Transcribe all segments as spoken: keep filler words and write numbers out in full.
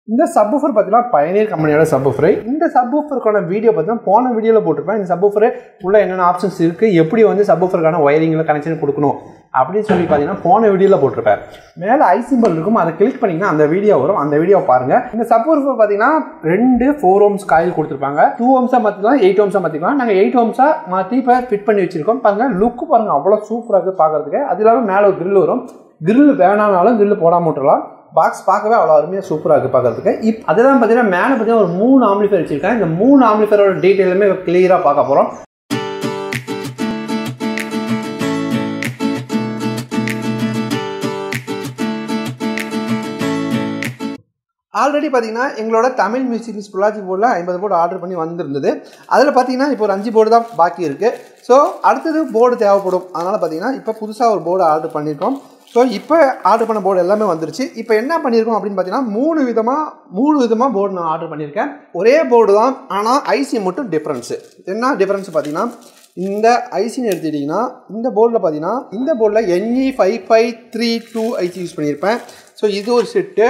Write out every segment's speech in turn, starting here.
இந்த சப்வூஃபர் பார்த்தீங்கன்னா பயனியர் கம்பெனியோட சப்வூஃபர். இந்த சப்வூஃபருக்கான வீடியோ பார்த்தீங்கன்னா போன வீடியோவில் போட்டிருப்பேன். இந்த சப்வூஃபர் உள்ள என்னென்ன ஆப்ஷன்ஸ் இருக்குது, எப்படி வந்து சப்வூஃபருக்கான ஒயரிங்கில் கனெக்ஷன் கொடுக்கணும் அப்படின்னு சொல்லி பார்த்தீங்கன்னா போன வீடியோவில் போட்டிருப்பேன். மேலே ஐ சிம்பிள் இருக்கும், அதை கிளிக் பண்ணிங்கன்னா அந்த வீடியோ வரும். அந்த வீடியோ பாருங்கள். இந்த சப்வூஃபர் பார்த்தீங்கன்னா ரெண்டு ஃபோர் ஓம்ஸ் காயில் கொடுத்துருப்பாங்க. டூ ஓம்ஸாக மாற்றிக்கலாம், எயிட் ஓம்ஸாக மாற்றிக்கலாம். நாங்கள் எயிட் ஓம்ஸாக மாற்றி இப்போ ஃபிட் பண்ணி வச்சிருக்கோம். பாருங்கள், லுக்கு பாருங்கள், அவ்வளோ சூப்பராக இருக்குது பார்க்குறதுக்கு. அது இல்லாமல் மேலே ஒரு கிரில் வரும். கிரில் வேணானாலும் கிரில் போடாமல் விட்டுறலாம். பாக்ஸ் பார்க்கவே அவ்வளோ அருமையாக சூப்பராக இருக்குது பார்க்கறதுக்கு. இப்போ அதெல்லாம் பார்த்தீங்கன்னா மேலே பார்த்தீங்கன்னா ஒரு மூணு ஆம்பிளிஃபையர் வச்சிருக்கேன். இந்த மூணு ஆம்பிளிஃபையரோட டீட்டெயிலுமே கிளியராக பார்க்க போகிறோம். ஆல்ரெடி பார்த்தீங்கன்னா எங்களோட தமிழ் மியூசிக் ஸ்புலாஜி போர்டில் ஐம்பது போர்டு ஆர்டர் பண்ணி வந்திருந்தது. அதில் பார்த்தீங்கன்னா இப்போ ஒரு அஞ்சு போர்டு தான் பாக்கி இருக்குது. ஸோ அடுத்தது போர்டு தேவைப்படும். அதனால் பார்த்தீங்கன்னா இப்போ புதுசாக ஒரு போர்டு ஆர்டர் பண்ணியிருக்கோம். ஸோ இப்போ ஆர்டர் பண்ண போர்டு எல்லாமே வந்துருச்சு. இப்போ என்ன பண்ணியிருக்கோம் அப்படின்னு பார்த்தீங்கன்னா மூணு விதமாக மூணு விதமாக போர்டு நான் ஆர்டர் பண்ணியிருக்கேன். ஒரே போர்டு தான், ஆனால் ஐசி மட்டும் டிஃப்ரென்ஸு. என்ன டிஃப்ரென்ஸ் பார்த்தீங்கன்னா, இந்த ஐசின்னு எடுத்துக்கிட்டிங்கன்னா இந்த போர்டில் பார்த்தீங்கன்னா இந்த போர்டில் NE five five three two IC use பண்ணியிருப்பேன். ஸோ இது ஒரு செட்டு.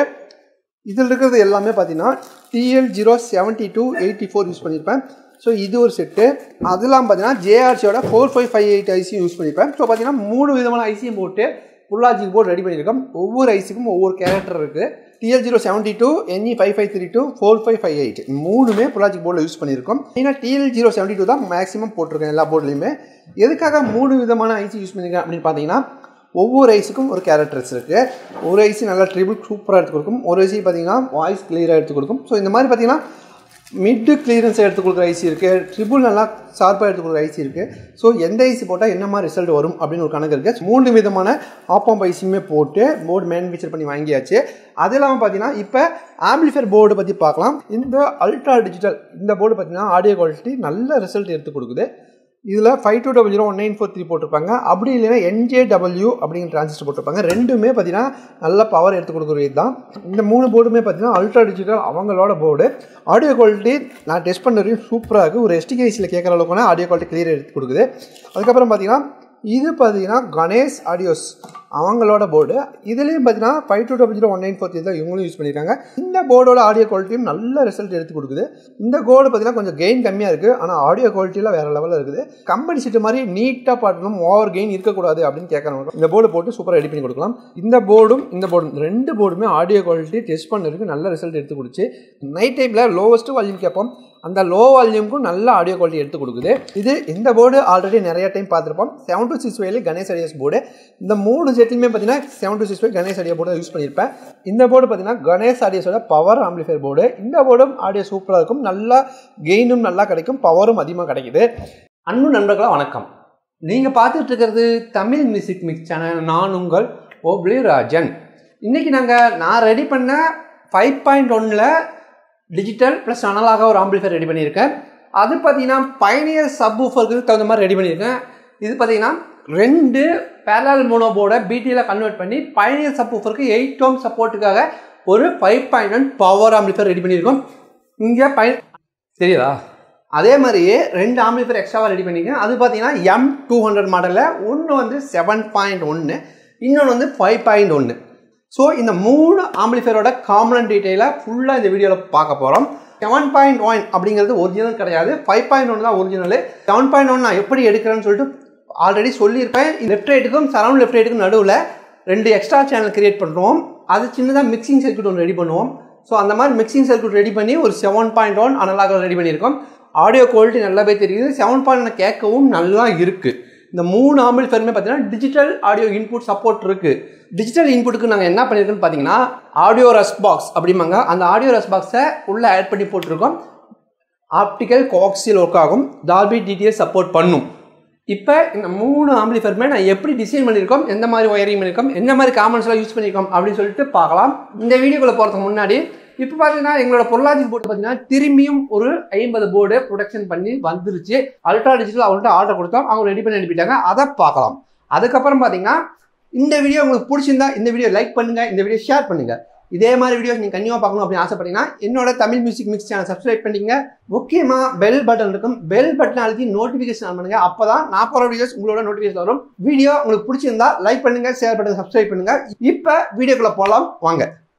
இதில் இருக்கிறது எல்லாமே பார்த்தீங்கன்னா TL zero seventy two eighty four use பண்ணியிருப்பேன். ஸோ இது ஒரு செட்டு. அதெல்லாம் பார்த்தீங்கன்னா ஜேஆர்சியோட ஃபோர் ஃபைவ் ஃபைவ் எயிட் ஐசியும் யூஸ் பண்ணியிருப்பேன். ஸோ பார்த்தீங்கன்னா மூணு விதமான ஐசியும் போட்டு ஃபுல்லாஜிக் போர்டு ரெடி பண்ணியிருக்கோம். ஒவ்வொரு ஐசிக்கும் ஒவ்வொரு கேரக்டர் இருக்குது. TL zero seventy two NE five five three two four five five eight மூணுமே ஃபுல்லாஜிக் போர்டில் யூஸ் பண்ணியிருக்கோம். ஏன்னா டிஎல் ஜீரோ செவன்ட்டி டூ தான் மேக்ஸிமம் போட்டிருக்கேன் எல்லா போர்ட்லையுமே. எதுக்காக மூணு விதமான ஐசி யூஸ் பண்ணியிருக்கேன் அப்படின்னு பார்த்தீங்கன்னா, ஒவ்வொரு ஐசிக்கும் ஒரு கேரக்டர்ஸ் இருக்குது. ஒரு ஐசி நல்லா ட்ரிபிள் சூப்பராக எடுத்து கொடுக்கும். ஒரு ஐசி பார்த்தீங்கன்னா வாய்ஸ் கிளியராக எடுத்து கொடுக்கும். ஸோ இந்த மாதிரி பார்த்தீங்கன்னா மிட்டு கிளியரன்ஸை எடுத்து கொடுக்குற ஐசி இருக்குது, ட்ரிபிள் நல்லா ஷார்ப்பாக எடுத்து கொடுக்குற ஐசி இருக்குது. ஸோ எந்த ஐசி போட்டால் என்ன மாதிரி ரிசல்ட் வரும் அப்படின்னு ஒரு கணக்கு இருக்குது. மூணு விதமான ஆப்பாம்ப் ஐசியுமே போட்டு போர்டு மேனுஃபேக்சர் பண்ணி வாங்கியாச்சு. அது இல்லாமல் பார்த்தீங்கன்னா இப்போ ஆம்பிளிஃபையர் போர்டு பற்றி பார்க்கலாம். இந்த அல்ட்ரா டிஜிட்டல் இந்த போர்டு பார்த்தீங்கன்னா ஆடியோ குவாலிட்டி நல்ல ரிசல்ட் எடுத்து கொடுக்குது. இதில் five two double zero one nine four three போட்டிருப்பாங்க. அப்படி இல்லைன்னா என்ஜேடபிள்யூ அப்படிங்கிற டிரான்சிஸ்டர் போட்டிருப்பாங்க. ரெண்டுமே பார்த்தீங்கன்னா நல்ல பவர் எடுத்து கொடுக்குறது தான். இந்த மூணு போர்டுமே பார்த்தீங்கன்னா அல்ட்ரா டிஜிட்டல் அவங்களோட போர்டு. ஆடியோ குவாலிட்டி நான் டெஸ்ட் பண்ண வரையும் சூப்பராக இருக்குது. ஒரு எஸ்டிகேசியில் கேட்குற அளவுக்கான ஆடியோ குவாலிட்டி கிளியர் எடுத்து கொடுக்குது. அதுக்கப்புறம் பார்த்தீங்கன்னா இது பார்த்தீங்கன்னா கணேஷ் ஆடியோஸ் அவங்களோட போர்டு. இதுலேயும் பார்த்தீங்கன்னா five two double zero one nine four three தான் இவங்களும் யூஸ் பண்ணியிருக்காங்க. இந்த போர்டோட ஆடியோ குவாலிட்டியும் நல்ல ரிசல்ட் எடுத்து கொடுக்குது. இந்த போர்டு பார்த்தீங்கன்னா கொஞ்சம் கெயின் கம்மியாக இருக்குது, ஆனால் ஆடியோ குவாலிட்டியில் வேறு லெவலில் இருக்குது. கம்பெனி செட்டு மாதிரி நீட்டாக பாட்டணும், ஓவர் கெயின் இருக்கக்கூடாது அப்படின்னு கேட்குறவங்க இந்த போர்டு போட்டு சூப்பராக ரெடி பண்ணி கொடுக்கலாம். இந்த போர்டும் இந்த போர்டும் ரெண்டு போர்டுமே ஆடியோ குவாலிட்டி டெஸ்ட் பண்ணதுக்கு நல்ல ரிசல்ட் எடுத்து கொடுத்து நைட் டைமில் லோவஸ்ட்டு வால்யூம் கேட்போம், அந்த லோ வால்யூமுக்கும் நல்ல ஆடியோ குவாலிட்டி எடுத்து கொடுக்குது. இது இந்த போர்டு ஆல்ரெடி நிறைய டைம் பார்த்துருப்போம். செவன் டூ சிக்ஸ் ஃபைவ்ல கணேஷ் ஆடியோஸ் போர்டு. இந்த மூணு செட்லையுமே பார்த்தீங்கன்னா seven two six five Ganesh audio board use பண்ணியிருப்பேன். இந்த போர்டு பார்த்தீங்கன்னா கணேஷ் ஆடியோஸோட பவர் ஆம்பிளிஃபையர் போர்டு. இந்த போர்டும் ஆடியோ சூப்பராக இருக்கும், நல்லா கெயினும் நல்லா கிடைக்கும், பவரும் அதிகமாக கிடைக்குது. அன்பு நண்பர்களா வணக்கம். நீங்கள் பார்த்துட்டு இருக்கிறது தமிழ் மியூசிக் மிக்ஸ் சேனல். நான் உங்கள் ஓப்ளி ராஜன். இன்றைக்கி நாங்கள் நான் ரெடி பண்ண ஃபைவ் பாயிண்ட் ஒன்னில் டிஜிட்டல் ப்ளஸ் அனலாக ஒரு ஆம்பிளிஃபையர் ரெடி பண்ணியிருக்கேன். அது பார்த்தீங்கன்னா பயனியர் சப்வூஃபருக்கு தகுந்த மாதிரி ரெடி பண்ணியிருக்கேன். இது பார்த்தீங்கன்னா ரெண்டு பேரலல் மோனோ போர்டை பிடியில் கன்வெர்ட் பண்ணி பயனியர் சப்வூஃபருக்கு எயிட் ஓம் சப்போர்ட்டுக்காக ஒரு five point one power amplifier ready பண்ணியிருக்கோம். இங்கே பய தெரியுதா? அதே மாதிரியே ரெண்டு ஆம்பிளிஃபையர் எக்ஸ்ட்ராவாக ரெடி பண்ணியிருக்கேன். அது பார்த்தீங்கன்னா எம் டூ ஹண்ட்ரட் மாடலில் ஒன்று வந்து செவன் பாயிண்ட் ஒன்று இன்னொன்று வந்து ஃபைவ் பாயிண்ட் ஒன்று. ஸோ இந்த மூணு ஆம்பிளிஃபையரோட காமன் டீட்டெயிலாக ஃபுல்லாக இந்த வீடியோவில் பார்க்க போகிறோம். செவன் பாயிண்ட் ஒன் அப்படிங்கிறது ஒரிஜினல் கிடையாது, ஃபைவ் பாயிண்ட் ஒன் தான் ஒரிஜினல். செவன் பாயிண்ட் ஒன் நான் எப்படி எடுக்கிறேன்னு சொல்லிட்டு ஆல்ரெடி சொல்லியிருப்பேன். லெஃப்ட் ரைட்டுக்கும் சரௌண்ட் லெஃப்ட் ரைட்டுக்கும் நடுவில் ரெண்டு எக்ஸ்ட்ரா சேனல் கிரியேட் பண்ணுறோம். அது சின்னதாக மிக்சிங் சர்க்யூட் ஒன்று ரெடி பண்ணுவோம். ஸோ அந்த மாதிரி மிக்சிங் சர்க்யூட் ரெடி பண்ணி ஒரு seven point one analog ready பண்ணியிருக்கோம். ஆடியோ குவாலிட்டி நல்லாவே தெரியுது, செவன் பாயிண்ட் கேட்கவும் நல்லா இருக்குது. இந்த மூணு ஆம்பிளிஃபையருமே பார்த்தீங்கன்னா டிஜிட்டல் ஆடியோ இன்புட் சப்போர்ட் இருக்குது. டிஜிட்டல் இன்புட்டுக்கு நாங்கள் என்ன பண்ணியிருக்கோன்னு பார்த்தீங்கன்னா ஆடியோ ரஸ் பாக்ஸ் அப்படிம்பாங்க. அந்த ஆடியோ ரஸ் பாக்ஸை உள்ளே ஆட் பண்ணி போட்டிருக்கோம். ஆப்டிக்கல் கோஆக்சியல் ஒர்க் ஆகும், டால்பி டிடிஎஸ் சப்போர்ட் பண்ணும். இப்போ இந்த மூணு ஆம்பிளிஃபையருமே நான் எப்படி டிசைன் பண்ணியிருக்கோம், எந்த மாதிரி ஒயரிங் பண்ணியிருக்கோம், எந்த மாதிரி காமன்ஸ்லாம் யூஸ் பண்ணியிருக்கோம் அப்படின்னு சொல்லிட்டு பார்க்கலாம். இந்த வீடியோக்குள்ளே போகிறதுக்கு முன்னாடி இப்போ பார்த்தீங்கன்னா எங்களோட பொருளாதார போர்டு பார்த்தீங்கன்னா திரும்பியும் ஒரு ஐம்பது போர்டு ப்ரொடக்ஷன் பண்ணி வந்துருச்சு. அல்ட்ரா டிஜிட்டல் அவங்கள்ட்ட ஆர்டர் கொடுத்தோம், அவங்க ரெடி பண்ணி அனுப்பிட்டாங்க. அதை பார்க்கலாம். அதுக்கப்புறம் பார்த்தீங்கன்னா இந்த வீடியோ உங்களுக்கு பிடிச்சிருந்தா இந்த வீடியோ லைக் பண்ணுங்க, இந்த வீடியோ ஷேர் பண்ணுங்க. இதே மாதிரி வீடியோஸ் நீங்கள் கண்டிப்பாக பார்க்கணும் அப்படின்னு ஆசைப்பட்டீங்கன்னா என்னோட Tamil music mix channel subscribe பண்ணிங்க. முக்கியமாக பெல் பட்டன் இருக்கும், பெல் பட்டன் அழுத்தி நோட்டிஃபிகேஷன் ஆன் பண்ணுங்க. அப்போ தான் நான் போகிற வீடியோஸ் உங்களோட நோட்டிஃபிகேஷன் வரும். வீடியோ உங்களுக்கு பிடிச்சிருந்தா லைக் பண்ணுங்க, ஷேர் பண்ணுங்க, சப்ஸ்கிரைப் பண்ணுங்க. இப்போ வீடியோக்குள்ள போகலாம் வாங்க.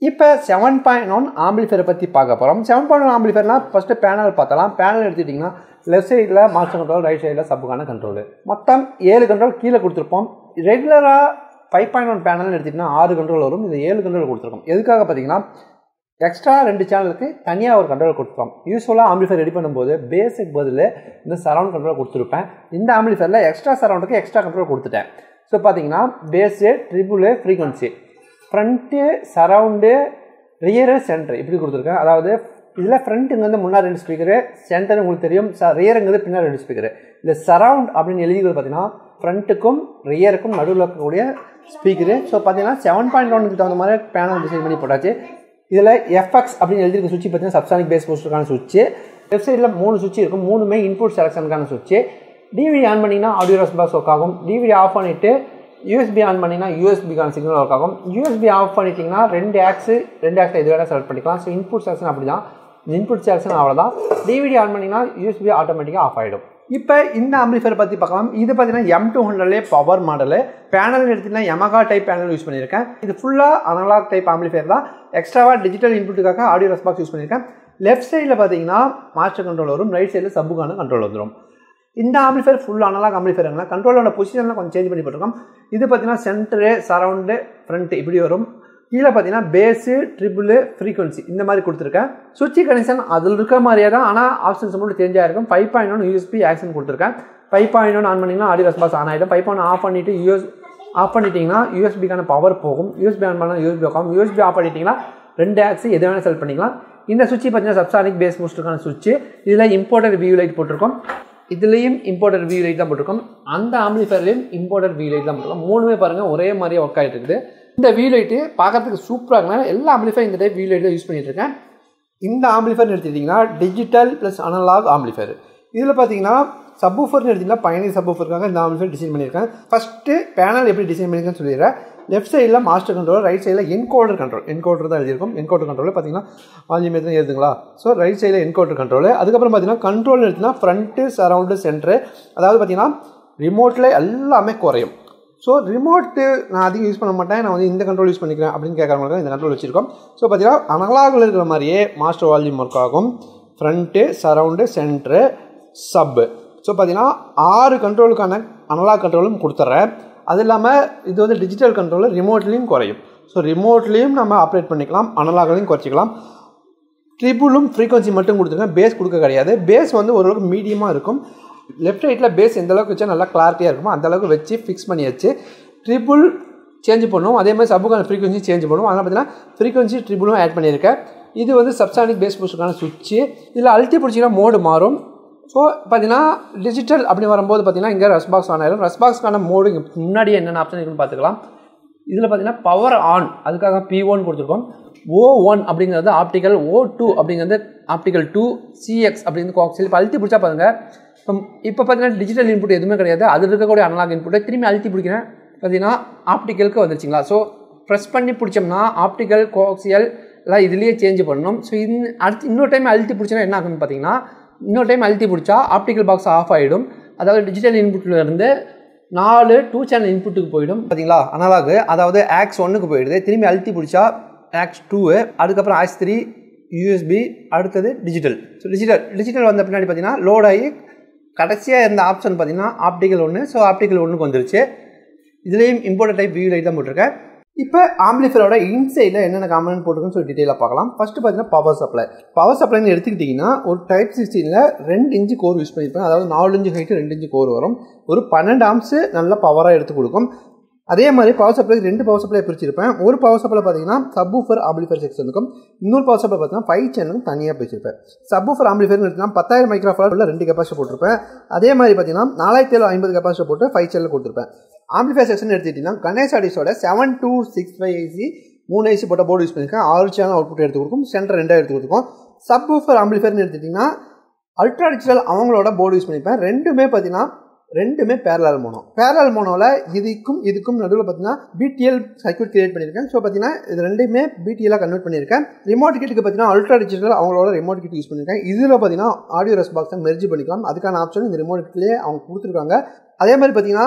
இப்போ செவன் பாயிண்ட் ஒன் ஆம்பிளிஃபையரை பற்றி பார்க்க போகிறோம். செவன் பாயிண்ட் ஒன் ஆம்பிளிஃபையர்னா ஃபஸ்ட்டு பேனல் பார்த்தலாம். பேனல் எடுத்துக்கிட்டிங்கன்னா லெஃப்ட் சைடில் மாஸ்டர் கண்ட்ரோல், ரைட் சைடில் சப்புக்கான கண்ட்ரோல், மொத்தம் ஏழு கண்ட்ரோல் கீழே கொடுத்துருப்போம். ரெகுலராக ஃபைவ் பாயிண்ட் ஒன் பேனல் எடுத்துக்கிட்டிங்கன்னா ஆறு கண்ட்ரோல் வரும். இது ஏழு கண்ட்ரோல் கொடுத்துருக்கோம். எதுக்காக பார்த்தீங்கன்னா எக்ஸ்ட்ரா ரெண்டு சேனலுக்கு தனியாக ஒரு கண்ட்ரோல் கொடுத்துருக்கோம். யூஸ்வலாக ஆம்பிளிஃபையர் ரெடி பண்ணும்போது பேஸுக்கு பதில் இந்த சரவுண்ட் கண்ட்ரோல் கொடுத்துருப்பேன். இந்த ஆம்பிளிஃபையரில் எக்ஸ்ட்ரா சரவுண்டுக்கு எக்ஸ்ட்ரா கண்ட்ரோல் கொடுத்துட்டேன். ஸோ பார்த்தீங்கன்னா bass, treble, frequency, front, surround, rear, centre இப்படி கொடுத்துருக்கேன். அதாவது இதில் ஃப்ரண்ட்டுங்க வந்து முன்னாடி ரெண்டு ஸ்பீக்கரு, சென்டர் உங்களுக்கு தெரியும், ச ரியருங்கிறது பின்னாடி ரெண்டு ஸ்பீக்கரு. இந்த சரவுண்ட் அப்படின்னு எழுதிக்கிறது பார்த்தீங்கன்னா ஃப்ரண்ட்டுக்கும் ரியருக்கும் நடுவில் இருக்கக்கூடிய ஸ்பீக்கரு. ஸோ பார்த்தீங்கன்னா செவன் பாயிண்ட் ஒனுக்கு தகுந்த மாதிரி பேனல் டிசைன் பண்ணி போட்டாச்சு. இதில் எஃப்எக்ஸ் அப்படின்னு எழுதிருக்க சுவிட்ச் பார்த்தீங்கன்னா சப்சானிக் பேஸ் பூஸ்டருக்கான சுவிட்ச். லெஃப்ட் சைடில் மூணு சுவிட்ச் இருக்கும். மூணுமே இன்புட் செலக்ஷனுக்கான சுவிட்ச். டிவிடி ஆன் பண்ணிங்கன்னா ஆடியோ ரெஸ்பான்ஸ் ஒர்க் ஆகும். டிவிடி ஆஃப் பண்ணிவிட்டு யூஎஸ்பி ஆன் பண்ணிங்கன்னா யூஎஸ்பிக்கான சிக்னல் ஒர்க் ஆகும். யூஎஸ்பி ஆஃப் பண்ணிட்டீங்கன்னா ரெண்டு ஆக்ஸு ரெண்டு ஆக்ஸில் இது வேணால் செலக்ட் பண்ணிக்கலாம். ஸோ இன்புட் செலக்ஷன் அப்படி தான், இன்புட் செலக்ஷன் அவ்வளோதான். டிவிடி ஆன் பண்ணிங்கன்னா யூஎஸ்பி ஆட்டோமேட்டிக்காக ஆஃப் ஆகிடும். இப்போ இந்த ஆம்பிளிஃபையர் பற்றி பார்க்கலாம். இது பார்த்தீங்கன்னா எம் டூ ஹண்ட்ரட்லேயே பவர் மாடலு. பேனல் எடுத்திங்கன்னா எமகா டைப் பேனல் யூஸ் பண்ணியிருக்கேன். இது ஃபுல்லாக அனலாக் டைப் ஆம்பிளிஃபையர் தான். எக்ஸ்ட்ராவாக டிஜிட்டல் இன்புட்டுக்காக ஆடியோ ரெஸ்பான்ஸ் யூஸ் பண்ணியிருக்கேன். லெஃப்ட் சைடில் பார்த்தீங்கன்னா மாஸ்டர் கண்ட்ரோல் வரும், ரைட் சைடில் சப்புக்கான கண்ட்ரோல் வந்துடும். இந்த ஆம்பிளிஃபையர் ஃபுல் அனலாக் ஆம்பிளிஃபையர்ங்களா. கண்ட்ரோலோட பொசிஷன்லாம் கொஞ்சம் சேஞ்ச் பண்ணி போட்டிருக்கோம். இது பார்த்தீங்கன்னா சென்டரு, சரவுண்டு, ஃப்ரண்ட்டு இப்படி வரும். கீழே பார்த்தீங்கன்னா பேஸு, ட்ரிபிள், ஃப்ரீக்வன்சி இந்த மாதிரி கொடுத்துருக்கேன். சுவிட்ச் கனெக்ஷன் அதில் இருக்கிற மாதிரியே தான், ஆனால் ஆப்ஷன்ஸ் மட்டும் சேஞ்ச் ஆகிருக்கும். Five point one USB action கொடுத்துருக்கேன். ஃபைவ் பாயிண்ட் ஒன் ஆன் பண்ணிங்கன்னா ஆடியோ ரெஸ்பான்ஸ் ஆன் ஆகிடும். ஃபைவ் பாயிண்ட் ஆஃப் பண்ணிவிட்டு யூஎஸ் ஆஃப் பண்ணிட்டீங்கன்னா யூஎஸ்பிக்கான பவர் போகும். யூஎஸ்பி ஆன் பண்ணால் யூஎஸ்பி ஆகும். யூஎஸ்பி ஆஃப் பண்ணிட்டீங்கன்னா ரெண்டு ஆக்ஸ் எது வேணால் செலக்ட் பண்ணிக்கலாம். இந்த சுவிட்ச் பார்த்தீங்கன்னா சப்சானிக் பேஸ் பூஸ்டருக்கான சுவிட்ச். இதில் இம்போர்ட்டட் வியூ லைட் போட்டிருக்கோம். இதுலேயும் இம்போர்ட்டட் வியூ லைட் தான் போட்டிருக்கோம். அந்த ஆம்பிளிஃபையர்லேயும் இம்போர்ட்டட் வியூ லைட் தான் போட்டிருக்கோம். மூணுமே பாருங்கள் ஒரே மாதிரியே ஒர்க் ஆகிட்டு இருக்குது. இந்த வியூ லைட்டு பார்க்கறதுக்கு சூப்பராக இருக்குனால எல்லா ஆம்பிளிஃபையர் இந்த டைப் வியூ லைட் யூஸ் பண்ணிட்டு இருக்கேன். இந்த ஆம்பிளிஃபையர் எடுத்துக்கிட்டிங்கன்னா டிஜிட்டல் ப்ளஸ் அனலாக் ஆம்பிளிஃபையர். இதில் பார்த்தீங்கன்னா சப்வூஃபர்னு எடுத்திங்கன்னா பயணியர் சப்வூஃபருக்காக இந்த ஆம்பிளிஃபையர் டிசைன் பண்ணியிருக்கேன். ஃபஸ்ட்டு பேனல் எப்படி டிசைன் பண்ணியிருக்கேன்னு சொல்லிடுறேன். லெஃப்ட் சைடில் மாஸ்டர் கண்ட்ரோல், ரைட் சைடில் என்கோடர் கண்ட்ரோல். என்கோடர் தான் எழுதியிருக்கும். என்கோடர் கண்ட்ரோல் பார்த்தீங்கன்னா வால்யூம் எதுவும் எழுதுங்களா. ஸோ ரைட் சைடில் என்கோடர் கண்ட்ரோல். அதுக்கப்புறம் பார்த்தீங்கன்னா கண்ட்ரோல் எடுத்திங்கன்னா ஃப்ரண்ட்டு, சரவுண்டு, சென்டரு. அதாவது பார்த்தீங்கன்னா ரிமோட்டில் எல்லாமே குறையும். ஸோ ரிமோட்டு நான் அதிகம் யூஸ் பண்ண மாட்டேன், நான் வந்து இந்த கண்ட்ரோல் யூஸ் பண்ணிக்கிறேன் அப்படின்னு கேட்குறவங்களுக்கு இந்த கண்ட்ரோல் வச்சுருக்கோம். ஸோ பார்த்தீங்கன்னா அனலாகில் இருக்கிற மாதிரியே மாஸ்டர் வால்யூம் ஒர்க் ஆகும். Front, surround, centre, sub. So பார்த்தீங்கன்னா ஆறு கண்ட்ரோலுக்கான அனலாக் கண்ட்ரோலும் கொடுத்துட்றேன். அது இல்லாமல் இது வந்து டிஜிட்டல் கண்ட்ரோல் ரிமோட்லேயும் குறையும். ஸோ ரிமோட்லேயும் நம்ம ஆப்ரேட் பண்ணிக்கலாம், அனலாக்லையும் குறைச்சிக்கலாம். ட்ரிபிளும் ஃப்ரீக்வன்சி மட்டும் கொடுத்துருக்கேன், பேஸ் கொடுக்க கிடையாது. பேஸ் வந்து ஓரளவுக்கு மீடியமாக இருக்கும். லெஃப்ட் ரைட்டில் பேஸ் எந்த அளவுக்கு வச்சா நல்லா கிளாரிட்டியாக இருக்குமோ அந்த அளவுக்கு வச்சு ஃபிக்ஸ் பண்ணியாச்சு. ட்ரிபிள் சேஞ்ச் பண்ணுவோம், அதே மாதிரி சப்புக்கான ஃப்ரீக்வன்சி சேஞ்ச் பண்ணுவோம். அதனால் பார்த்தீங்கன்னா ஃப்ரீக்வன்சி ட்ரிபிளும் ஆட் பண்ணியிருக்கேன். இது வந்து சப்சானிக் பேஸ் பூஸ்டருக்கான சுவிட்சு. இதில் அழுத்தி பிடிச்சிங்கன்னா மோடு மாறும். ஸோ பார்த்தீங்கன்னா டிஜிட்டல் அப்படி வரும்போது பார்த்தீங்கன்னா இங்கே ரெஸ்பாக்ஸ் ஆன் ஆகிடும். ரெஸ்பாக்ஸ்க்கான மோடு இங்கே முன்னாடியே என்னென்ன ஆப்ஷன் இருக்குன்னு பார்த்துக்கலாம். இதில் பார்த்தீங்கன்னா பவர் ஆன், அதுக்காக பி ஒன் கொடுத்துருக்கோம். ஓ ஒன் அப்படிங்கிறது ஆப்டிக்கல், ஓ டூ அப்படிங்கிறது ஆப்டிக்கல் டூ, சிஎக்ஸ் அப்படிங்கிறது கோக்சில். இப்போ அழுத்தி பிடிச்சா பாருங்கள். இப்போ இப்போ பார்த்தீங்கன்னா டிஜிட்டல் இன்புட் எதுவுமே கிடையாது, அதில் இருக்கக்கூடிய அனலாக் இன்புட்டை திரும்பி அழுத்தி பிடிக்கிறேன் பார்த்தீங்கன்னா ஆப்டிக்கலுக்கு வந்துருச்சிங்களா. ஸோ ப்ரெஸ் பண்ணி பிடிச்சோம்னா ஆப்டிக்கல், கோக்சியல் எல்லாம் இதுலேயே சேஞ்ச் பண்ணணும். ஸோ இது அடுத்து இன்னொரு டைம் அழுத்தி பிடிச்சோன்னா என்ன ஆகுன்னு பார்த்தீங்கன்னா இன்னொரு டைம் அழுத்தி பிடிச்சா ஆப்டிக்கல் பாக்ஸ் ஆஃப் ஆகிடும். அதாவது டிஜிட்டல் இன்புட்லேருந்து நாலு டூ சேனல் இன்புட்டுக்கு போயிடும் பார்த்தீங்களா அனலாகு. அதாவது ஆக்ஸ் ஒன்றுக்கு போயிடுது. திரும்பி அழுத்தி பிடிச்சா ஆக்ஸ் டூ, அதுக்கப்புறம் ஆக்ஸ் த்ரீ, யூஎஸ்பி, அடுத்தது டிஜிட்டல். ஸோ டிஜிட்டல் டிஜிட்டல் வந்த பின்னாடி பார்த்தீங்கன்னா லோட் ஆகி கடைசியாக இருந்த ஆப்ஷன் பார்த்தீங்கன்னா ஆப்டிக்கல் ஒன்று. ஸோ ஆப்டிக்கல் ஒன்றுக்கு வந்துருச்சு. இதுலேயும் இம்போர்ட்டட் டைப் வியூ லைட் தான் போட்டிருக்கேன். இப்போ ஆம்பிளிஃபையரோட இன்சைடில் என்னென்ன காம்பனன்ட் போட்டிருக்குன்னு சொல்லி டீட்டெயிலாக பார்க்கலாம். ஃபஸ்ட்டு பார்த்தீங்கன்னா பவர் சப்ளை. பவர் சப்ளைன்னு எடுத்துக்கிட்டிங்கன்னா ஒரு டைப் சிக்ஸ்டீனில் ரெண்டு இன்ச்சு கோர் யூஸ் பண்ணியிருப்பேன். அதாவது நாலு இன்ச்சு ஹைட்டு ரெண்டு இன்ச்சு கோர் வரும். ஒரு பன்னெண்டு ஆம்ஸு நல்ல பவராக எடுத்து கொடுக்கும். அதே மாதிரி பவர் சப்ளை ரெண்டு பவர் சப்ளை பிரிச்சிருப்பேன். ஒரு பவர் சப்ளை பார்த்தீங்கன்னா சப்வூஃபர் ஆம்பிளிஃபையர் செக்ஷனுக்கும், இன்னொரு பவர் சப்ளை பார்த்தீங்கன்னா ஃபைவ் சேனலுக்கும் தனியாக பிரிச்சிருப்பேன். சப்வூஃபர் ஆம்பிளிஃபையர் எடுத்தீங்கன்னா பத்தாயிரம் மைக்ரோஃபாரட் உள்ள ரெண்டு கெப்பாசிட்டி போட்டிருப்பேன். அதே மாதிரி பார்த்தீங்கன்னா நாலாயிரத்தி ஏழு ஐம்பது கெப்பாசிட்டி போட்டு ஃபைவ் சேனல் கொடுத்துருப்பேன். ஆம்பிளிஃபையர் செக்ஷன் எடுத்துக்கிட்டிங்கன்னா கணேஷ் ஆடிஸோட seven two six five IC மூணு ஐசி போட்ட போர்டு யூஸ் பண்ணியிருக்கேன். ஆறு சேனல் அவுட்புட் எடுத்து கொடுக்கும். சென்டர் ரெண்டாக எடுத்து கொடுத்துருக்கோம். சப்வூஃபர் ஆம்பிளிஃபையர்னு எடுத்துக்கிட்டிங்கன்னா அல்ட்ரா டிஜிட்டல் அவங்களோட போர்டு யூஸ் பண்ணியிருப்பேன். ரெண்டுமே பார்த்தீங்கன்னா ரெண்டுமே பேரலல் மோனோ. பேரலல் மோனோவில் இதுக்கும் இதுக்கும் நடுவில் பார்த்தீங்கன்னா பிடிஎல் சர்க்யூட் கிரியேட் பண்ணியிருக்கேன். ஸோ பார்த்தீங்கன்னா இது ரெண்டுமே பிடிஎலாக கன்வெர்ட் பண்ணியிருக்கேன். ரிமோட் கிட்டுக்கு பார்த்தீங்கன்னா அல்ட்ரா டிஜிட்டல் அவங்களோட ரிமோட் கிட் யூஸ் பண்ணியிருக்கேன். இதில் பார்த்தீங்கன்னா ஆடியோ ரெஸ்பாக்ஸை மெர்ஜ் பண்ணிக்கலாம். அதுக்கான ஆப்ஷன் இந்த ரிமோட் கிட்லேயே அவங்க கொடுத்துருக்காங்க. அதே மாதிரி பார்த்தீங்கன்னா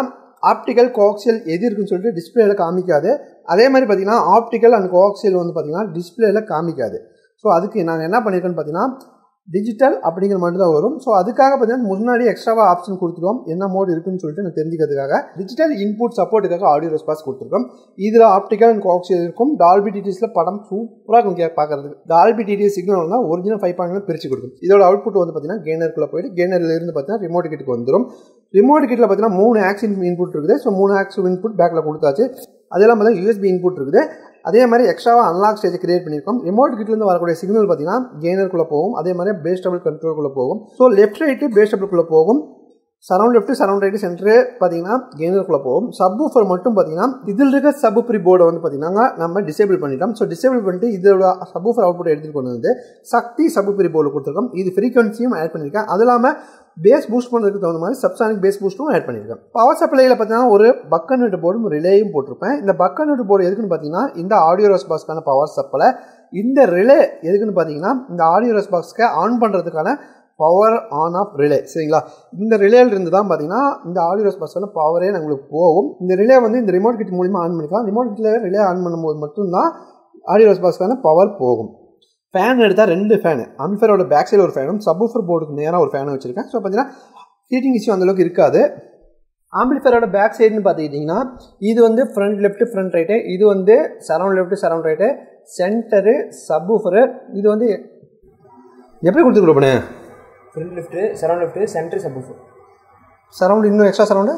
ஆப்டிக்கல் கோஆக்சியல் எது இருக்குன்னு சொல்லிட்டு டிஸ்பிளேல காமிக்காது. அதே மாதிரி பார்த்தீங்கன்னா ஆப்டிக்கல் அண்ட் கோஆக்சியல் வந்து பார்த்தீங்கன்னா டிஸ்பிளேல காமிக்காது. ஸோ அதுக்கு நாங்கள் என்ன பண்ணியிருக்கோன்னு பார்த்தீங்கன்னா டிஜிட்டல் அப்படிங்கிற மட்டும் தான் வரும். ஸோ அதுக்காக பார்த்தீங்கன்னா முன்னாடி எக்ஸ்ட்ராவாக ஆப்ஷன் கொடுத்துருக்கோம், என்ன மோட் இருக்குன்னு சொல்லிட்டு நான் தெரிஞ்சுக்கிறதுக்காக டிஜிட்டல் இன்புட் சப்போர்ட்டுக்காக ஆடியோ ரெஸ்பான்ஸ் கொடுத்துருக்கோம். இதில் ஆப்டிக்கல் அண்ட் கோஆக்சியல் இருக்கும். டால்பி டிடிஎஸ்ல படம் சூப்பராக இருக்கும் பார்க்கறதுக்கு. டால்பி டிடிஎஸ் சிக்னல் தான் ஒரிஜினல் ஃபைவ் பாயிண்ட் பிரித்து கொடுக்கும். இதோட அவுட்புட் வந்து பார்த்தீங்கன்னா கேனருக்குள்ளே போயிட்டு கேனர்ல இருந்து பார்த்தீங்கன்னா ரிமோட் கிட்டுக்கு வந்துடும். ரிமோட் கிட்டில் பார்த்தீங்கன்னா மூணு ஆக்ஸ் இன்புட் இருக்குது. ஸோ மூணு ஆக்ஸ் இன்புட் பேக்கில் கொடுத்தாச்சு. அதெல்லாம் பார்த்தீங்கன்னா யூஎஸ்பி இன்புட் இருக்குது. அதே மாதிரி எக்ஸ்ட்ராவாக அன்லாக் ஸ்டேஜ் கிரியேட் பண்ணியிருக்கோம். ரிமோட் கிட்லேருந்து வரக்கூடிய சிக்னல் பார்த்தீங்கன்னா கேனருக்குள்ளே போகும். அதே மாதிரி பேஸ் டபுள் கண்ட்ரோலுக்குள்ளே போகும். ஸோ லெஃப்ட் ரைட்டு பேஸ் டபுளுக்குள்ளே போகும். Surround left surround right centre பார்த்தீங்கன்னா கேனருக்குள்ளே போகும். சப்வூஃபர் மட்டும் பார்த்தீங்கன்னா இதில் இருக்க சப்வூஃபர் போர்டை வந்து பார்த்தீங்கன்னா நம்ம டிசேபிள் பண்ணிட்டோம். ஸோ டிசேபிள் பண்ணிட்டு இதோட சப்வூஃபர் அவுட்புட் எடுத்துகிட்டு கொண்டு வந்து சக்தி சப்வூஃபர் போர்டு கொடுத்துருக்கோம். இது ஃப்ரீக்வன்சியும் ஆட் பண்ணியிருக்கேன். அது இல்லாமல் பேஸ் பூஸ்ட் பண்ணுறதுக்கு தகுந்த மாதிரி சப்சானிக் பேஸ் பூஸ்ட்டும் ஆட் பண்ணியிருக்கேன். பவர் சப்ளையில் பார்த்தீங்கன்னா ஒரு பக்கனட் போர்டும் ரிலேயும் போட்டிருப்பேன். இந்த பக்கனட் போர்டு எதுக்குன்னு பார்த்தீங்கன்னா இந்த ஆடியோ ரெஸ்பான்ஸ்க்கான பவர் சப்ளை. இந்த ரிலே எதுக்குன்னு பார்த்தீங்கன்னா இந்த ஆடியோ ரெஸ்பான்ஸ்க்கு ஆன் பண்ணுறதுக்கான பவர் ஆன் ஆஃப் ரிலே. சரிங்களா, இந்த ரிலேல இருந்து தான் பார்த்தீங்கன்னா இந்த ஆடியோ ரெஸ்பான்ஸ்க்கான பவரே நம்மளுக்கு போகும். இந்த ரிலே வந்து இந்த ரிமோட் கிட் மூலிமா ஆன் பண்ணிக்கலாம். ரிமோட் கிட்டில் ரிலே ஆன் பண்ணும்போது மட்டும்தான் ஆடியோ ரெஸ்பான்ஸ்க்கான பவர் போகும். ஃபேன் எடுத்தால் ரெண்டு ஃபேனு, ஆம்பிஃபயரோட பேக் சைடு ஒரு ஃபேனும் சப்வூஃபர் போர்டுக்கு நேராக ஒரு ஃபேனும் வச்சுருக்கேன். ஸோ பார்த்தீங்கன்னா ஹீட்டிங் இஷ்யூ அந்தளவுக்கு இருக்காது. ஆம்பிஃபயரோட பேக் சைடுன்னு பார்த்துக்கிட்டிங்கன்னா இது வந்து ஃப்ரண்ட் லெஃப்ட் ஃப்ரண்ட் ரைட்டு, இது வந்து surround left surround right, centre subwoofer. இது வந்து எப்படி கொடுத்துருக்கோப்பண்ணே front left surround left centre subwoofer surround இன்னும் extra surround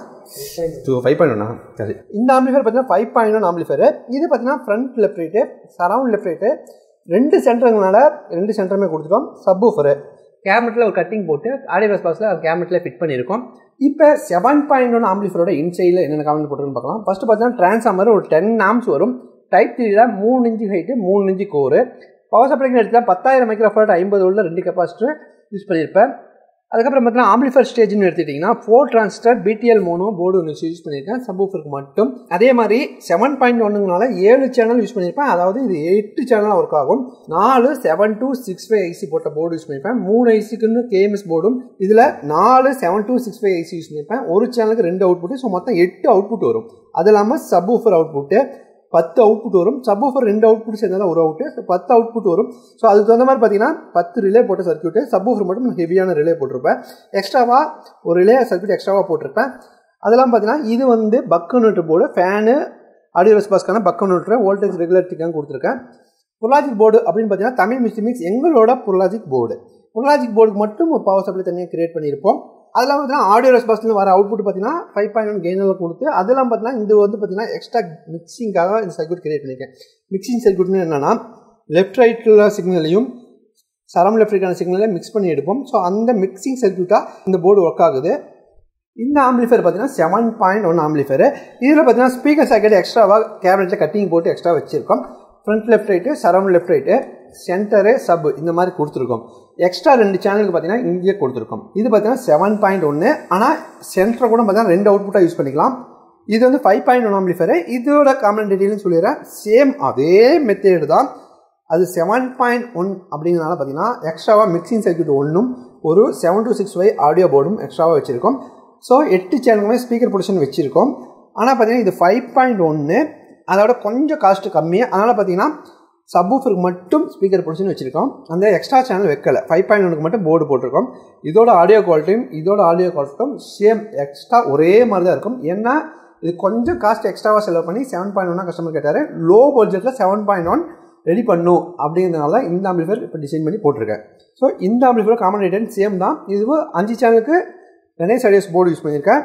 two five point ஒன்னா சரி. இந்த ஆம்பிஃபயர் பார்த்தீங்கன்னா ஃபைவ் பாயிண்ட் ஒன் ஆம்பிஃபயர். இது பார்த்தீங்கன்னா front left right surround left right ரெண்டு சென்டருங்கனால ரெண்டு சென்டருமே கொடுத்துட்டோம். சப்வூஃபரு கேபினெட்டில் ஒரு கட்டிங் போட்டு ஆடியோ ரெஸ்பான்ஸில் அது கேபினெட்டில் ஃபிட் பண்ணியிருக்கோம். இப்போ செவன் பாயிண்ட் ஒன் ஆம்பிஃபயரோட இன்சைடில் என்னென்ன கமெண்ட் போட்டுருன்னு பார்க்கலாம். ஃபஸ்ட்டு பார்த்தீங்கன்னா டிரான்ஸ்ஃபார்மர் ஒரு டென் ஆம்ஸ் வரும். டைப் த்ரீல மூணு இன்ச்சு ஹைட்டு மூணு இன்ச்சு கோரு. பவர் சப்ளைக்கு எடுத்தால் பத்தாயிரம் மைக்ரோஃபாட் ஐம்பது உள்ள ரெண்டு கெப்பாசிட்டர் யூஸ் பண்ணியிருப்பேன். அதுக்கப்புறம் பார்த்தீங்கன்னா ஆம்பிஃபயர் ஸ்டேஜ்னு எடுத்துக்கிட்டிங்கன்னா four transistor BTL mono board ஒன்று யூஸ் பண்ணியிருக்கேன் சப்வூஃபருக்கு மட்டும். அதே மாதிரி செவன் பாயிண்ட் ஒன்னுங்கனால ஏழு சேனல் யூஸ் பண்ணியிருப்பேன். அதாவது இது எட்டு சேனலாக ஒர்க் ஆகும். நாலு seven two six five IC போட்ட போர்டு யூஸ் பண்ணியிருப்பேன். மூணு ஐசிக்குன்னு கேஎம்எஸ் போர்டும் இதில் நாலு seven two six five IC use பண்ணியிருப்பேன். ஒரு சேனலுக்கு ரெண்டு அவுட்புட்டு. ஸோ மொத்தம் எட்டு அவுட்புட் வரும். அது இல்லாமல் சப்வூஃபர் அவுட்புட்டு பத்து அவுட்புட் வரும். சப்வூஃபர் ரெண்டு அவுட்புட் சேர்ந்தாலும் ஒரு அவுட்டு, பத்து அவுட்புட் வரும். ஸோ அதுக்கு தகுந்த மாதிரி பார்த்தீங்கன்னா பத்து ரிலே போட்ட சர்க்யூட்டு. சப்வூஃபர் மட்டும் ஹெவியான ரிலே போட்டிருப்பேன். எக்ஸ்ட்ராவாக ஒரு ரிலே சர்க்யூட் எக்ஸ்ட்ராவாக போட்டிருப்பேன். அதெல்லாம் பார்த்தீங்கன்னா இது வந்து பக்கனட் போர்டு, ஃபேனு, ஆடியோ ரெஸ்பான்ஸ்க்கான பக்கனட், வோல்டேஜ் ரெகுலேட்டருக்காக கொடுத்துருக்கேன். புர்லாஜிக் போர்டு அப்படின்னு பார்த்தீங்கன்னா தமிழ் மியூசிக் மிக்ஸ் எங்களோட புர்லாஜிக் போர்டு. புர்லாஜிக் போர்டுக்கு மட்டும் ஒரு பவர் சப்ளை தனியாக கிரியேட் பண்ணியிருப்போம். அதெல்லாம் பார்த்தீங்கன்னா ஆடியோ ரெஸ்பான்ஸ்ல வர அவுட்புட் பார்த்தீங்கன்னா ஃபைவ் பாயிண்ட் ஒன் கெயினில் கொடுத்து அதெல்லாம் பார்த்தீங்கன்னா இது வந்து பார்த்தீங்கன்னா எக்ஸ்ட்ரா மிக்சிங்காக இந்த சர்க்யூட் கிரியேட் பண்ணியிருக்கேன். மிக்சிங் சர்க்யூட்னு என்னன்னா லெஃப்ட் ரைட்டில் சிக்னலையும் சரௌண்ட் லெஃப்ட் ரைட்டான சிக்னலையும் மிக்ஸ் பண்ணி எடுப்போம். ஸோ அந்த மிக்சிங் சர்க்யூட்டாக இந்த போர்டு ஒர்க் ஆகுது. இந்த ஆம்பிளிஃபயர் பார்த்தீங்கன்னா செவன் பாயிண்ட் ஒன் ஆம்பிளிஃபயர். இதில் பார்த்தீங்கன்னா ஸ்பீக்கர் சாக்கெட் எக்ஸ்ட்ராவாக கேபினெட்டில் கட்டிங் போட்டு எக்ஸ்ட்ரா வச்சிருக்கோம். Front left right surround left right centre sub இந்த மாதிரி கொடுத்துருக்கோம். எக்ஸ்ட்ரா ரெண்டு சேனலுக்கு பார்த்தீங்கன்னா இங்கே கொடுத்துருக்கோம். இது பார்த்தீங்கன்னா செவன் பாயிண்ட் ஒன்று. ஆனால் சென்டரை கூட பார்த்தீங்கன்னா ரெண்டு அவுட்புட்டாக யூஸ் பண்ணிக்கலாம். இது வந்து ஃபைவ் பாயிண்ட் ஒன் ஆம்பிளிஃபயர். இதோட காமன் டீட்டெயில்னு சொல்லிடுறேன். சேம் அதே மெத்தேடு தான். அது செவன் பாயிண்ட் ஒன் அப்படிங்கிறனால பார்த்தீங்கன்னா எக்ஸ்ட்ராவாக மிக்சிங் சர்க்யூட் ஒன்றும் ஒரு seven two six five audio போர்டும் எக்ஸ்ட்ராவாக வச்சுருக்கோம். ஸோ எட்டு சேனலுமே ஸ்பீக்கர் பொசிஷன் வச்சுருக்கோம். ஆனால் பார்த்தீங்கன்னா இது ஃபைவ் பாயிண்ட் ஒன்று அதோட கொஞ்சம் காஸ்ட்டு கம்மி. அதனால் பார்த்தீங்கன்னா சப்வூஃபருக்கு மட்டும் ஸ்பீக்கர் பொசிஷன் வச்சுருக்கோம். அந்த எக்ஸ்ட்ரா சேனல் வைக்கலை. ஃபைவ் பாயிண்ட் ஒனுக்கு மட்டும் போர்டு போட்டிருக்கோம். இதோட ஆடியோ குவாலிட்டியும் இதோட ஆடியோ குவாலிட்டியும் சேம் எக்ஸ்ட்ரா ஒரே மாதிரி தான் இருக்கும். ஏன்னா இது கொஞ்சம் காஸ்ட் எக்ஸ்ட்ராவாக செலவு பண்ணி செவன் பாயிண்ட் ஒன்னா கஸ்டமர் கேட்டார். லோ பட்ஜெட்டில் செவன் பாயிண்ட் ஒன் ரெடி பண்ணும் அப்படிங்கிறதுனால இந்த ஆம்பிளிஃபயர் இப்போ டிசைன் பண்ணி போட்டிருக்கேன். ஸோ இந்த ஆம்பிளிஃபயர் காமன் ரேட் சேம் தான். இது அஞ்சு சேனலுக்கு கணேஷ் ஆடியோஸ் போர்டு யூஸ் பண்ணியிருக்கேன்.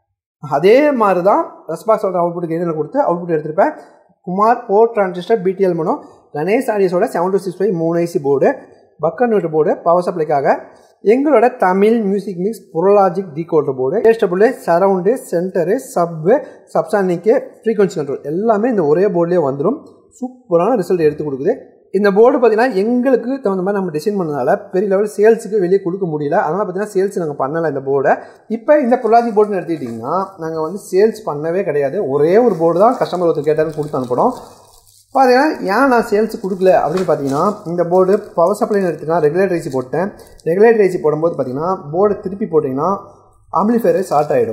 அதே மாதிரி தான் ரெஸ்பான்ஸோட அவுட்புட்டுக்கு என்ன கொடுத்து அவுட்புட் எடுத்திருப்பேன். Kumar four transistor BTL mono Ganesh ஆடியோஸோட செவன் டூ சிக்ஸ் ஃபைவ் மூணு IC board buck convert board power சப்ளைக்காக எங்களோட Tamil music mix Pro Logic decoder board ஏஸ்டபுள் surround centre sub subsonic frequency control எல்லாமே இந்த ஒரே போர்ட்லேயே வந்துடும். சூப்பரான ரிசல்ட் எடுத்து கொடுக்குது. இந்த போர்டு பார்த்தீங்கன்னா எங்களுக்கு தகுந்த மாதிரி நம்ம டிசைன் பண்ணதால பெரிய லெவல் சேல்ஸுக்கு வெளியே கொடுக்க முடியல. அதனால் பார்த்தீங்கன்னா சேல்ஸ் நாங்கள் பண்ணலை இந்த போர்டை. இப்போ இந்த புரோலாஜிக் போர்டுன்னு எடுத்துக்கிட்டிங்கன்னா நாங்கள் வந்து சேல்ஸ் பண்ணவே கிடையாது. ஒரே ஒரு போர்டு தான் கஸ்டமர் ஒருத்தர் கேட்டாருன்னு கொடுத்து அனுப்பணும். பார்த்தீங்கன்னா ஏன் நான் சேல்ஸ் கொடுக்கல அப்படின்னு பார்த்தீங்கன்னா இந்த போர்டு பவர் சப்ளைன்னு எடுத்துக்கிட்டா ரெகுலேட்டர் ஐசி போட்டேன். ரெகுலேட்டர் ஐசி போடும்போது பார்த்தீங்கன்னா போர்டை திருப்பி போட்டிங்கன்னா ஆம்பிளிஃபயர் ஷார்ட் ஆகிடும்.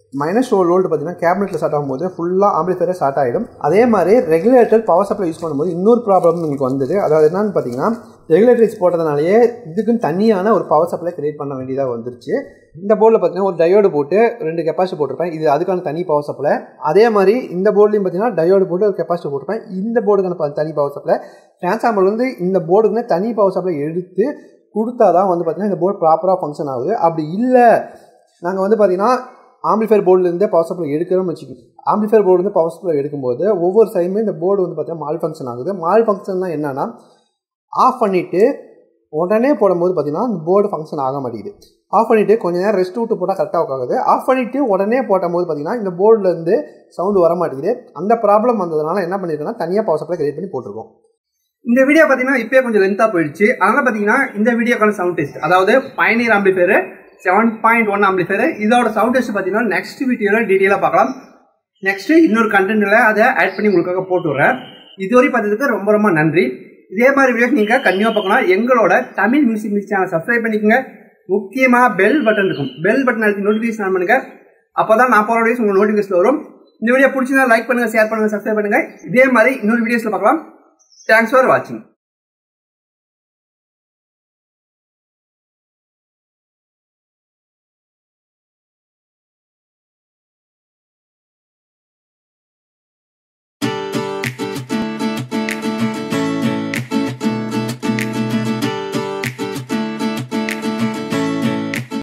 மைனஸ் டுவெல் வோல்ட் பார்த்தீங்கன்னா கேபினெட்டில் ஸ்டார்ட் ஆகும்போது ஃபுல்லாக ஆம்பிளிஃபையரே ஸ்டார்ட் ஆகிடும். அதே மாதிரி ரெகுலேட்டர் பவர் சப்ளை யூஸ் பண்ணும்போது இன்னொரு ப்ராப்ளம் உங்களுக்கு வந்தது. அதாவது என்னன்னு பார்த்தீங்கன்னா ரெகுலேட்டரிஸ் போட்டதுனாலேயே இதுக்குன்னு தனியான ஒரு பவர் சப்ளை கிரியேட் பண்ண வேண்டியதாக வந்துருச்சு. இந்த போர்டில் பார்த்தீங்கன்னா ஒரு டயோடு போட்டு ரெண்டு கெப்பாசிட்டி போட்டிருப்பேன். இது அதுக்கான தனி பவர் சப்ளை. அதே மாதிரி இந்த போர்ட்லையும் பார்த்தீங்கன்னா டயோடு போட்டு ஒரு கெப்பாசிட்டி போட்டிருப்பேன். இந்த போர்டுக்கான தனி பவர் சப்ளை. டிரான்ஸ்ஃபார்மர் வந்து இந்த போர்டுக்குன்னு தனி பவர் சப்ளை எடுத்து கொடுத்தா தான் வந்து பார்த்தீங்கன்னா இந்த போர்டு ப்ராப்பராக ஃபங்க்ஷன் ஆகுது. அப்படி இல்லை நாங்கள் வந்து பார்த்தீங்கன்னா ஆம்பிளிஃபையர் போர்டுலேருந்தே பவர் சப்ளை எடுக்கிறோம்னு வச்சுக்கோங்க. ஆம்பிளிஃபையர் போர்டு பவர் சப்ளை எடுக்கும்போது ஒவ்வொரு சைடுமே இந்த போர்டு வந்து பார்த்தீங்கன்னா மால் ஃபங்க்ஷன் ஆகுது. மால் ஃபங்க்ஷன்னா என்னன்னா ஆஃப் பண்ணிவிட்டு உடனே போடும்போது பார்த்தீங்கன்னா இந்த போர்டு ஃபங்க்ஷன் ஆக மாட்டேங்குது. ஆஃப் பண்ணிவிட்டு கொஞ்சம் நேரம் ரெஸ்ட் விட்டு போட்டால் கரெக்டாக உட்காகுது. ஆஃப் பண்ணிவிட்டு உடனே போடும்போது பார்த்தீங்கன்னா இந்த போர்டுலேருந்து சவுண்டு வர மாட்டேங்குது. அந்த ப்ராப்ளம் வந்ததுனால என்ன பண்ணியிருக்கோன்னா தனியாக பவர் சப்ளை கிரியேட் பண்ணி போட்டிருக்கோம். இந்த வீடியோ பார்த்தீங்கன்னா இப்போயே கொஞ்சம் லென்த்தாக போயிடுச்சு. அதனால் பார்த்தீங்கன்னா இந்த வீடியோக்கான சவுண்ட் டெஸ்ட், அதாவது Pioneer amplifier seven point one amplifier, இதோட சவுண்ட் டெஸ்ட் பார்த்தீங்கன்னா நெக்ஸ்ட் வீடியோவில் டீட்டெயிலாக பார்க்கலாம். நெக்ஸ்ட் இன்னொரு கண்டென்ட்டில் அதை ஆட் பண்ணி உங்களுக்காக போட்டு விட்றேன். இதுவரை பார்த்ததுக்கு ரொம்ப ரொம்ப நன்றி. இதே மாதிரி வீடியோ நீங்கள் கண்டிப்பாக பார்க்கணும். எங்களோட Tamil music mix channel subscribe பண்ணிக்கோங்க. முக்கியமாக பெல் பட்டன் இருக்கும். பெல் பட்டன் அழுத்தி நோட்டிஃபிகேஷன் ஆன் பண்ணுங்க. அப்போ தான் நான் போகிற வீடியோஸ் உங்களுக்கு நோட்டிஃபிகேஷன் வரும். இந்த வீடியோ பிடிச்சிருந்தா லைக் பண்ணுங்கள், ஷேர் பண்ணுங்கள், சப்ஸ்கிரைப் பண்ணுங்கள். இதே மாதிரி இன்னொரு வீடியோஸில் பார்க்கலாம். தேங்க்ஸ் ஃபார் வாட்சிங்.